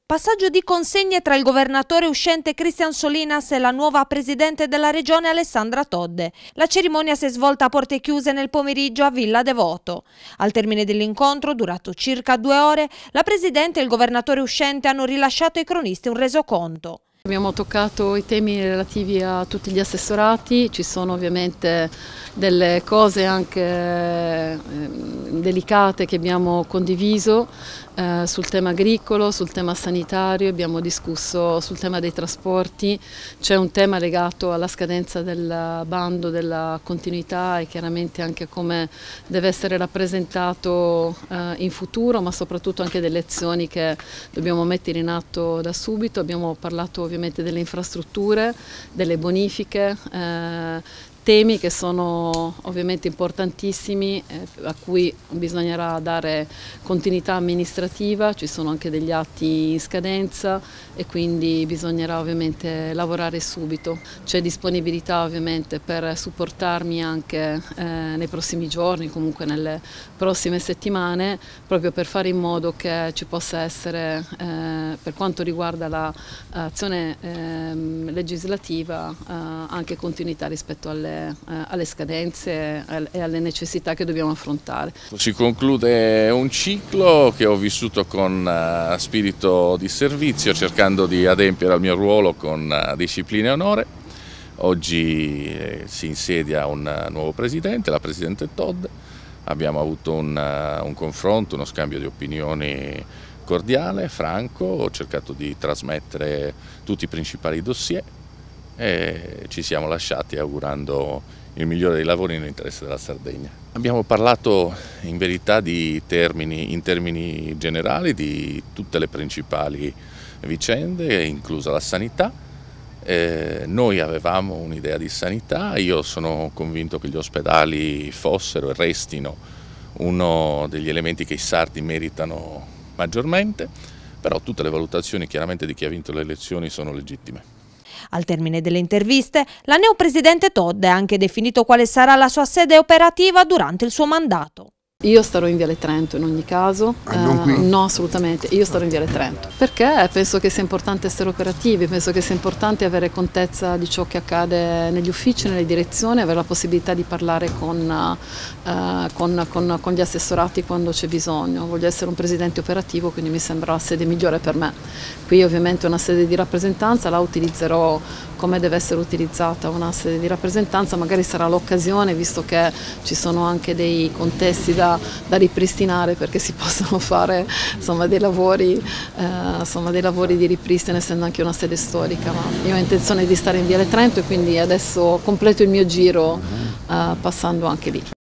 Passaggio di consegne tra il governatore uscente Christian Solinas e la nuova presidente della regione Alessandra Todde. La cerimonia si è svolta a porte chiuse nel pomeriggio a Villa Devoto. Al termine dell'incontro, durato circa 2 ore, la presidente e il governatore uscente hanno rilasciato ai cronisti un resoconto. Abbiamo toccato i temi relativi a tutti gli assessorati, ci sono ovviamente delle cose anche delicate che abbiamo condiviso sul tema agricolo, sul tema sanitario, abbiamo discusso sul tema dei trasporti, c'è un tema legato alla scadenza del bando della continuità e chiaramente anche come deve essere rappresentato in futuro, ma soprattutto anche delle azioni che dobbiamo mettere in atto da subito. Abbiamo parlato ovviamente delle infrastrutture, delle bonifiche, temi che sono ovviamente importantissimi, a cui bisognerà dare continuità amministrativa, ci sono anche degli atti in scadenza e quindi bisognerà ovviamente lavorare subito. C'è disponibilità ovviamente per supportarmi anche nei prossimi giorni, comunque nelle prossime settimane, proprio per fare in modo che ci possa essere, per quanto riguarda l'azione legislativa, anche continuità rispetto alle scadenze e alle necessità che dobbiamo affrontare. Si conclude un ciclo che ho vissuto con spirito di servizio, cercando di adempiere al mio ruolo con disciplina e onore. Oggi si insedia un nuovo presidente, la presidente Todde. Abbiamo avuto un confronto, uno scambio di opinioni cordiale, franco. Ho cercato di trasmettere tutti i principali dossier e ci siamo lasciati augurando il migliore dei lavori nell'interesse della Sardegna. Abbiamo parlato in verità in termini generali di tutte le principali vicende, inclusa la sanità. Noi avevamo un'idea di sanità, io sono convinto che gli ospedali fossero e restino uno degli elementi che i sardi meritano maggiormente, però tutte le valutazioni chiaramente di chi ha vinto le elezioni sono legittime. Al termine delle interviste, la neopresidente Todde ha anche definito quale sarà la sua sede operativa durante il suo mandato. Io starò in Viale Trento in ogni caso, no assolutamente, io starò in Viale Trento, perché penso che sia importante essere operativi, penso che sia importante avere contezza di ciò che accade negli uffici, nelle direzioni, avere la possibilità di parlare con gli assessorati quando c'è bisogno. Voglio essere un presidente operativo, quindi mi sembra la sede migliore per me. Qui ovviamente è una sede di rappresentanza, la utilizzerò come deve essere utilizzata una sede di rappresentanza, magari sarà l'occasione, visto che ci sono anche dei contesti da ripristinare, perché si possono fare insomma, dei lavori di ripristino, essendo anche una sede storica. Ma io ho intenzione di stare in Viale Trento e quindi adesso completo il mio giro passando anche lì.